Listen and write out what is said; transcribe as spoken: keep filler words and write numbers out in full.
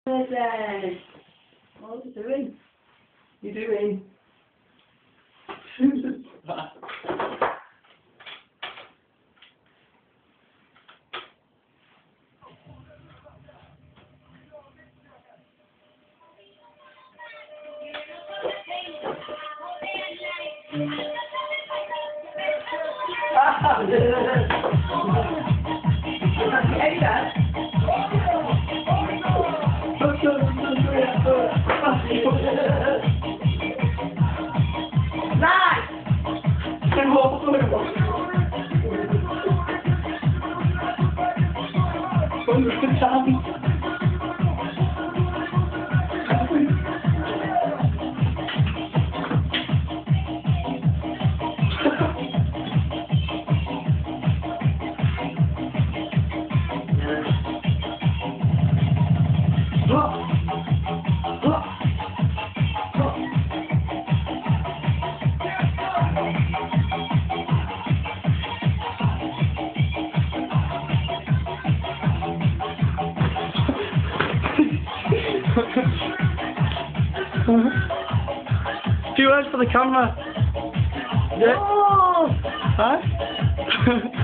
Birthday. What are you doing? You doing? Nice! Few words for the camera. Yeah. Oh! Huh?